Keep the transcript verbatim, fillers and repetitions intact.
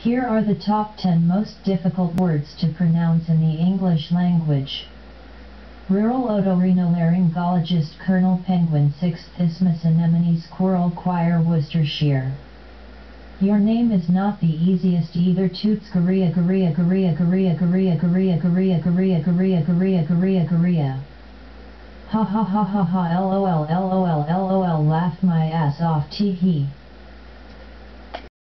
Here are the top ten most difficult words to pronounce in the English language. Rural otorhinolaryngologist Colonel Penguin sixth Isthmus Anemone Squirrel Choir Worcestershire. Your name is not the easiest either. Toots Garia Garia Garia Garia Garia Garia Garia Garia Garia Garia Garia Garia. Ha ha ha ha ha lol lol lol laughed my ass off tee hee.